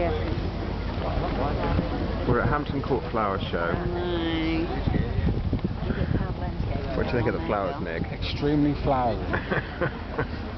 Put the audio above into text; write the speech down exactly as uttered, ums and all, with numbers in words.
Yeah. We're at Hampton Court Flower Show. What do you think of the flowers, Nick? Extremely flowery.